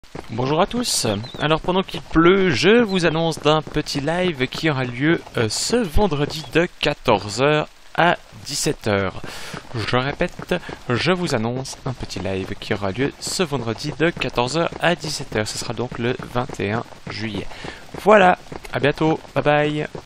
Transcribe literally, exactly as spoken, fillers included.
Bonjour à tous. Alors pendant qu'il pleut, je vous annonce d'un petit live qui aura lieu euh, ce vendredi de quatorze heures à dix-sept heures. Je répète, je vous annonce un petit live qui aura lieu ce vendredi de quatorze heures à dix-sept heures. Ce sera donc le vingt et un juillet. Voilà, à bientôt, bye bye.